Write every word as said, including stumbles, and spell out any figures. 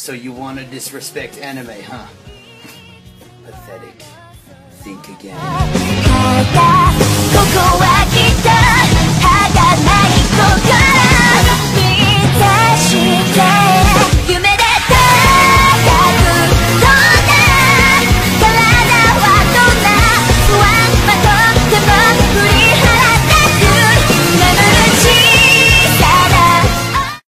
So you want to disrespect anime, huh? Pathetic. Think again.